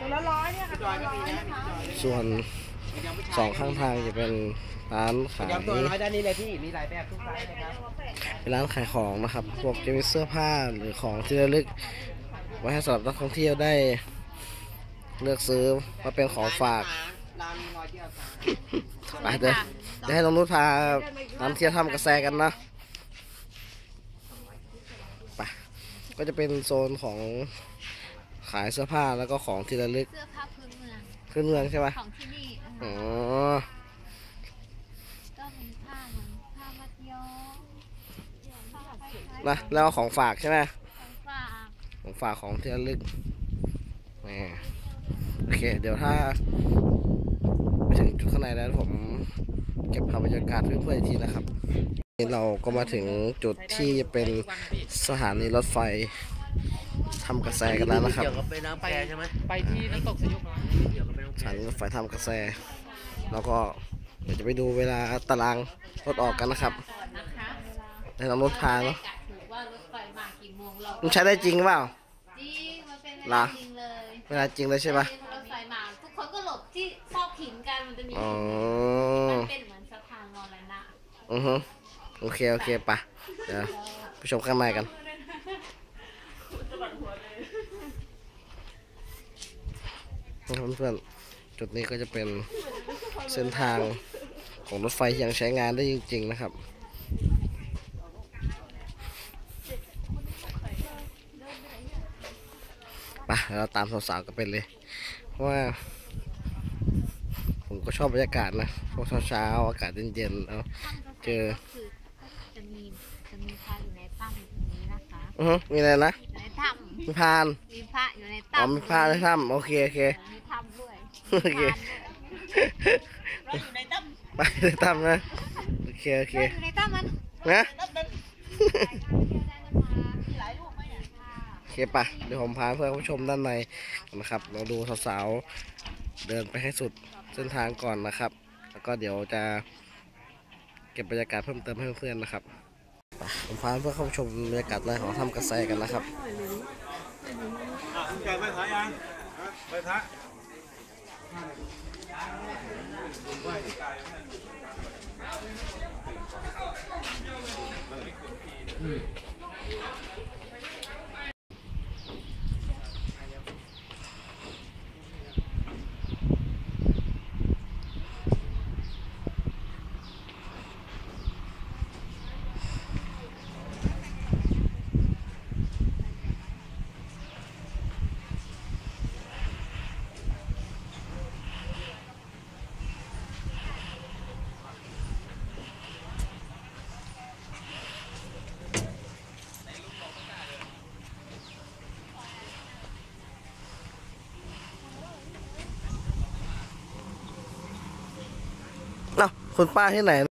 ละร้อยเนี่ยค่ะตัวละร้อยนะคะส่วนสองข้างทางจะเป็นร้านขายตัวร้อยด้านนี้เลยพี่มีหลายแบบทุกไซส์เลยครับเป็นร้านขายของนะครับพวกจะมีเสื้อผ้าหรือของที่ระลึกไว้ให้สำหรับนักท่องเที่ยวได้เลือกซื้อมาเป็นของฝากไปเดี๋ยวให้น้องนุชพาน้ำเที่ยวทำกระแสกันนะไปก็จะเป็นโซนของขายเสื้อผ้าแล้วก็ของที่ระลึกเสื้อผ้าพื้นเมืองใช่ไหมของที่นี่อ๋อก็มีผ้าเหมือนผ้ามัดย้อมนะแล้วของฝากใช่ไหมของฝากของที่ระลึกโอเคเดี๋ยวถ้าไปถึงจุดข้างในแล้วผมเก็บภาพบรรยากาศเพื่อนๆอีกทีนะครับนี่เราก็มาถึงจุดที่เป็นสถานีรถไฟทำกระแสกันแล้วนะครับไปน้ำแพใช่ไหมไปที่น้ำตกสยุกสถานีรถไฟทำกระแสแล้วก็เดี๋ยวจะไปดูเวลาตารางรถออกกันนะครับในน้องรถพาเนาะมันใช้ได้จริงเปล่าจริงมันเป็นเวลาจริงเลยเวลาจริงเลยใช่ปะรถไฟมาทุกคนก็หลบที่ซอกหินกันมันจะมีมันเป็นเหมือนสะพานมรณะโอเคปะเดี๋ยวไปชมข้างในกันเพื่อนๆจุดนี้ก็จะเป็นเส้นทางของรถไฟที่ยังใช้งานได้จริงๆนะครับไปเราตามสาวๆกันไปเลยเพราะว่าผมก็ชอบบรรยากาศนะพวกเช้าอากาศเย็นๆแล้วเจอจะมีพระอยู่ในถ้ำตรงนี้นะคะมีอะไรนะในถ้ำมีพานมีพระอยู่ในถ้ำมีพระในถ้ำโอเคมีถ้ำด้วยโอเคเราอยู่ในถ้ำไปในถ้ำนะโอเคอยู่ในถ้ำมันนะหลายลูกไหมเนี่ยโอเคปะเดี๋ยวผมพาเพื่อนผู้ชมด้านในนะครับเราดูสาวๆเดินไปให้สุดเส้นทางก่อนนะครับแล้วก็เดี๋ยวจะเก็บบรรยากาศเพิ่มเติมให้เพื่อนๆนะครับผมพาเพื่อนเข้าชมบรรยากาศในของทำกระแสกันนะครับแกไปท้ายังไปท้าคุณป้าที่ไหน